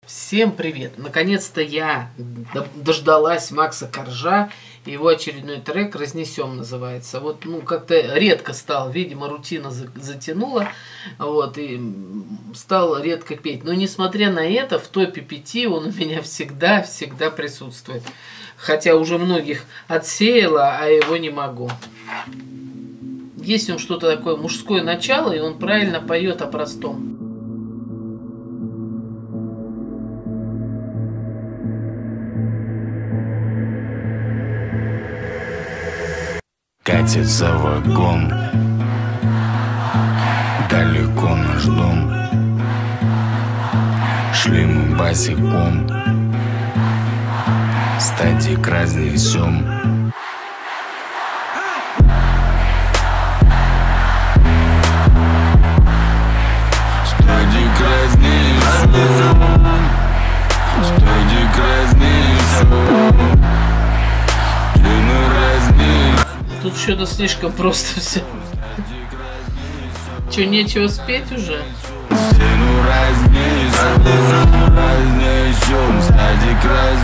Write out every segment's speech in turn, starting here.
Всем привет! Наконец-то я дождалась Макса Коржа. Его очередной трек «Разнесем» называется. Вот, как-то редко стал, видимо, рутина затянула, вот, и стал редко петь. Но, несмотря на это, в топе 5 он у меня всегда присутствует. Хотя уже многих отсеяла, а его не могу. Есть в нем что-то такое мужское начало, и он правильно поет о простом. Катится вагон, далеко наш дом. Шли мы босиком, стадик разнесем. Стадик разнесем, стадик разнесем. Тут что-то слишком просто все. Че, нечего спеть уже? Стену разнесем, стадик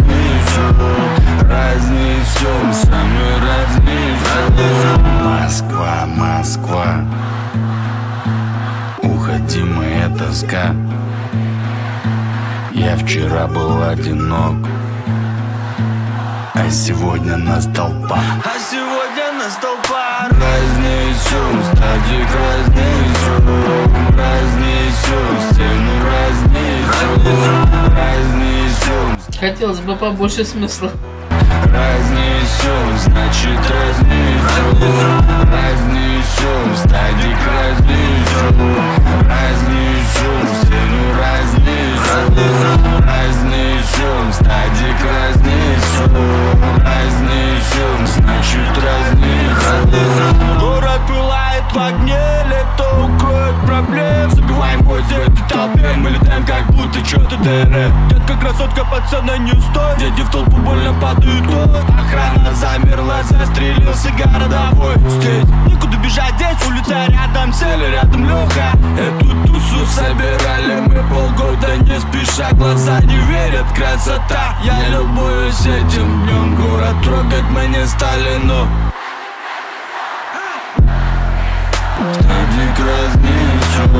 разнесем, самый разнесем. Москва, Москва, уходи, моя тоска. Я вчера был одинок, а сегодня нас толпа. Разнесем, стадик разнесем, стену разнесем. Хотелось бы побольше смысла. Разнесем, значит разнесем, стадик разнесем, стену разнесем, стадик разнесем, значит разнесем. Город пылает в огне, лето укроет проблем. Забиваем бой за этой толпе, мы летаем как будто что-то ДР. Детка, красотка, пацана не стоит, дети в толпу больно падают. Охрана замерла, застрелился городовой. Здесь некуда бежать, здесь улица рядом, сели рядом Леха. Эту тусу собирали мы полгода не спеша, глаза не верят, красота. Я любуюсь этим днем, город трогать мы не стали, но стадик разнесем,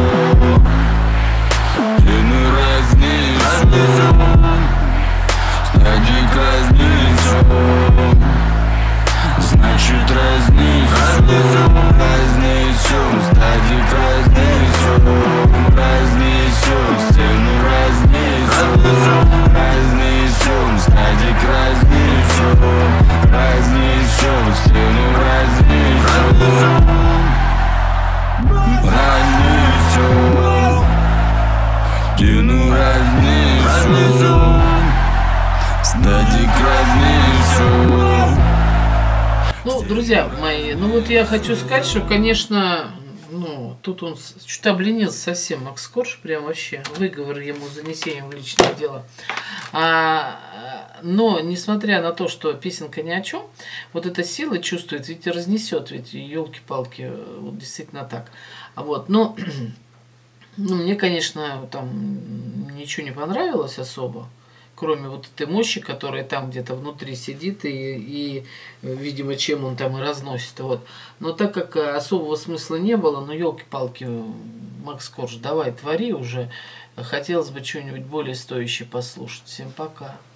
стену разнесем, стадик разнесем, значит разнесем, стадик разнесем, стену разнесем, стадик разнесем, стену разнесем. Стену разнесем, стадик разнесем. Друзья мои, вот я хочу сказать, что, конечно, тут он что-то обленился совсем, Макс Корж, прям вообще, выговор ему занесением в личное дело. Но, несмотря на то, что песенка ни о чем, вот эта сила чувствует, ведь разнесет, ведь елки-палки, вот действительно так. Мне, конечно, там ничего не понравилось особо, кроме вот этой мощи, которая там где-то внутри сидит и видимо, чем он там и разносит. Вот. Но так как особого смысла не было, елки-палки, Макс Корж, давай, твори уже. Хотелось бы что-нибудь более стоящее послушать. Всем пока.